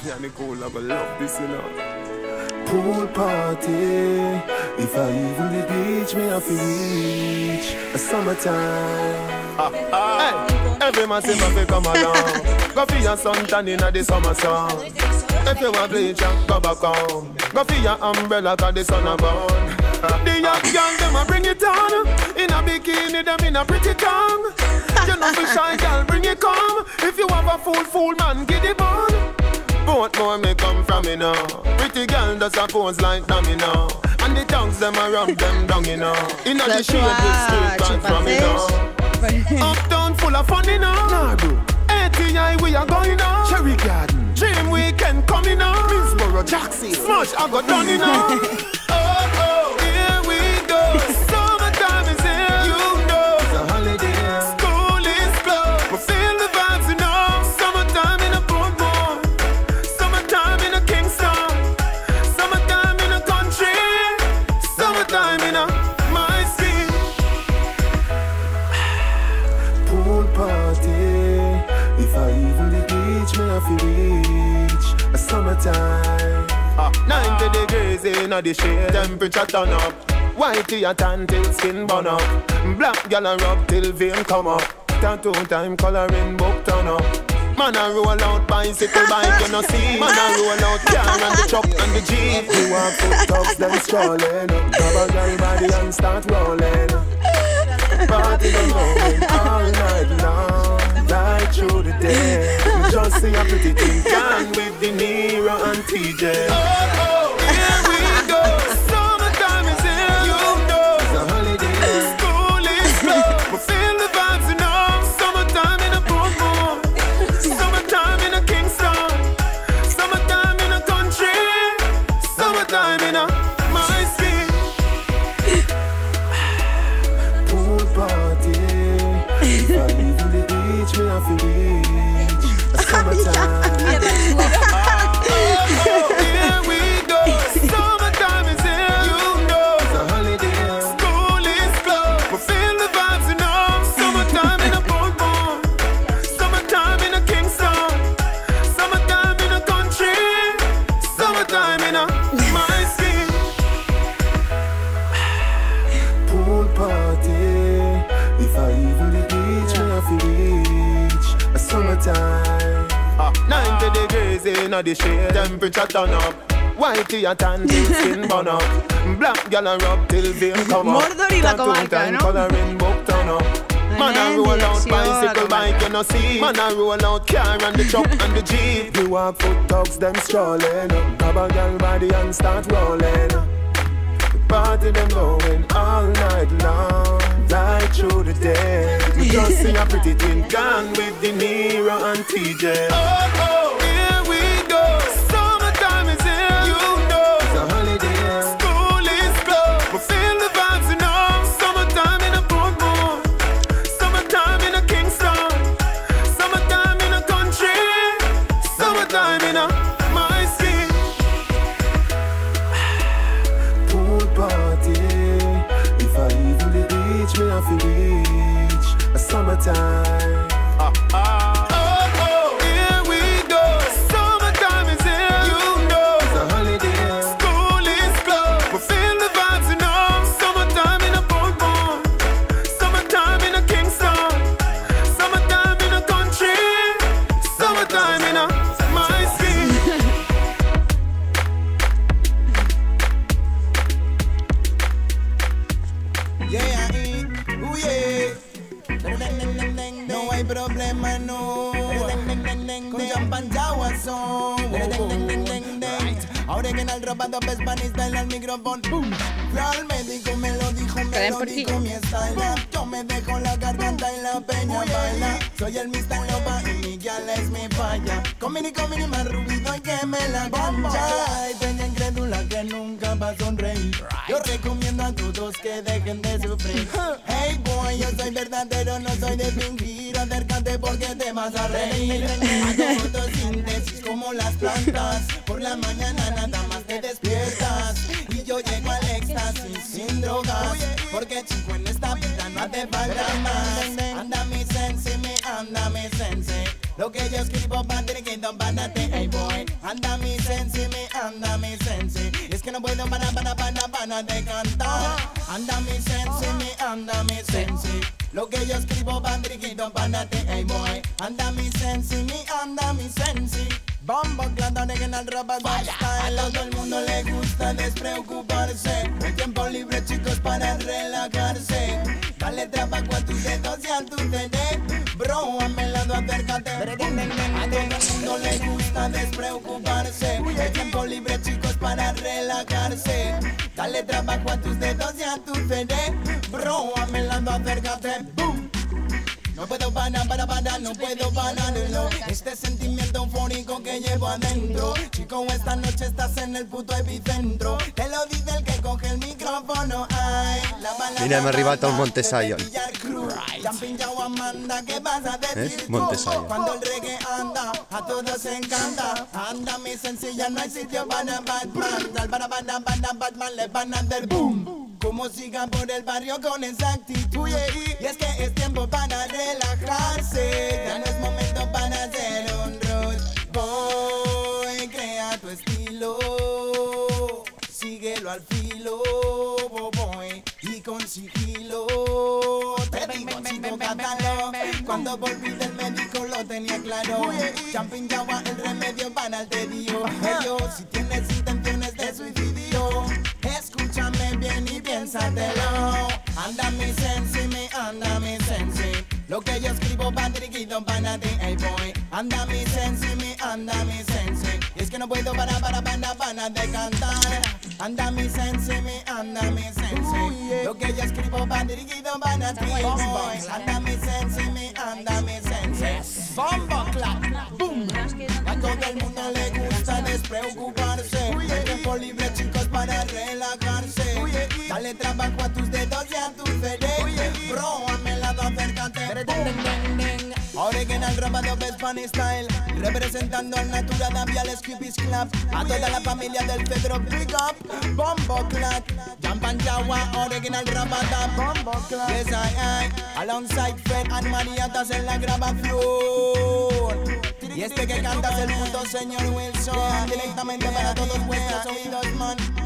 Yeah, Nicole, I love this, you know. Pool party. If I even the beach, me have to reach a summertime. Hey, every man say my come along. Go for your suntan in the summer sun. If you want bleach, go back home. Go for your umbrella, cause the sun a burn. The young girl, them a bring it on. In a bikini, them in a pretty tongue. You know for shy girl, bring it come. If you have a fool man, get it on. Both more may come from me now. Pretty girl does a pose like them, you know. And the tongues them a rub them down, you know. In a the shade with straight pants from me now. Uptown full of fun, you know. Nah, bro. ATI we are going now. Cherry Garden. Dream Weekend coming now. Minsboro, Jackson. Smash, I got done, you know. Oh, here we go. Summertime is here, you know. It's a holiday. School is closed. We feel the vibes, you know. Summertime in a Portmore. Summertime in a Kingston. Summertime in a country. Summertime in a my city. Pool party. If I even the beach, me have to reach a summertime. 90 degrees in the shade. Temperature turn up. Whitey a tan till skin burn up. Black gal a rub till vein come up. Tattoo time coloring book turn up. Man a roll out bicycle bike you no see. Man a roll out car and the truck and the jeep. You want foot dogs them strolling. Grab a girl body and start rolling. Party them going all night long, right through the day. You just see a pretty thing Can with De Niro and TJ. Oh, here we go. Summertime is here, you know. It's a holiday. School is closed. We feel the vibes, you know. Summertime in a Portmore. Summertime in a Kingston. Summertime in a country. Summertime in a my city. Pool party. If I leave the beach, me have to reach a summertime. Here we go. Summertime is here, you know. It's a holiday. School is closed. We feel the vibes, you know. Summertime in a Portmore. Summertime in a Kingston. Summertime in a country. Summertime in a my city. Pool party. If I even the beach, me have to reach a summertime. 90 degrees in the shade. Temperature turn up. Whitey a tan till skin burn up. Black gal a rub till vein come up. Mordor y la comarca, ¿no? Coloring book turn up. Man a roll out bicycle bike you no see. Man a roll out car and the truck and the jeep. You want foot dogs them strolling. Grab a girl body and start rolling. Party them going all night long, right through the day. You just see a pretty thing Can with De Niro and TJ. Oh, here we go. Summertime is here, you know. It's a holiday. School is closed. We feel the vibes, you know. Summertime in a Portmore. Summertime in a Kingston. Summertime in a country. Summertime in a my city. Pool party. If I even the beach, me have to reach a summertime. Here we go. Summertime is here, you know. It's a holiday. School is closed. We feel the vibes, you know. Summertime in a Portmore. Summertime in a Kingston. Summertime in a country. Summertime in a my city. No hay problema, no. Con champán son. Ahora que en el robado Spanish style al micrófono. Real médico me lo dijo mi style. Yo me dejo la garganta y la peña baila. Soy el Mr. Loba y mi gal es mi falla. Comini más rubido y que me la cancha. Y peña incrédula que nunca va a sonreír. Yo recomiendo a todos que dejen de sufrir. Hey boy, yo soy verdadero, no soy de fingir. Acércate porque te vas a reír. Hago fotosíntesis como las plantas. Por la mañana nada más te despiertas. Y yo llego al éxtasis sin drogas. Porque chico en esta vida no hace falta más. Anda mi sense, me anda mi sense. Lo que yo escribo va dirigido para ti, hey boy. Anda anda mi sensi. Es que no puedo para de cantar. Anda mi sensi, anda mi sensi. Lo que yo escribo va dirigido para ti, hey boy. Anda mi sensi, anda mi sensi. Bombo claro de que en el rap style. A todo el mundo le gusta despreocuparse. El tiempo libre, chicos, para relajarse. Dale trabajo a tus dedos y a tu CD. Bro, a mi lado acércate. A todo el mundo le gusta despreocuparse. El tiempo libre, chicos, para relajarse. Dale trabajo a tus dedos y a tu CD. Bro, a mi lado acércate. Boom. No puedo parar, no puedo pararlo. Este sentimiento eufórico que llevo adentro. Chico, esta noche estás en el puto epicentro. Te lo dice el que coge el micrófono. Ay, mira, me arribata un Montesayon. ¿Qué vas a decir tú? Cuando el reggae anda, a todos se encanta. Anda mi sencilla, no hay sitio para Batman. Batman le van a hacer boom. Como sigan por el barrio con esa actitud. Y es que es tiempo para relajarse. Ya no es momento para hacer un rush. Boy, crea tu estilo. Síguelo al filo, boy. Y con sigilo. Te digo, chico, cátalo. Cuando volví del médico lo tenía claro. Jumping Jawa, el remedio para el tedio. Si tienes intenciones de suicidio, escúchame bien y piénsatelo. Anda mi sensi, anda mi sensi. Lo que yo escribo va dirigido para ti, hey boy. Anda mi sensi, anda mi sensi. Y es que no puedo para de cantar. Anda mi sensi, anda mi sensi. Lo que yo escribo va dirigido para ti, hey boy. Anda mi sensi, anda mi sensi. Bombo clap, boom. A todo el mundo le gusta despreocuparse. El tiempo libre, chicos, para relajarse. Dale trabajo a tus dedos y a tu CD. Bro, a mi lado acércate. Original robado de Spanish Style. Representando al Natura Davial Skippies Club. A toda la familia del Pedro Big Up. Bombo Clat, Jampan Jawa, original rabada. Bombo Clat, yes I. Alongside Fred and Mariatas en la grabación. Y este que canta es el puto señor Wilson. Directamente para todos vuestros oídos, man.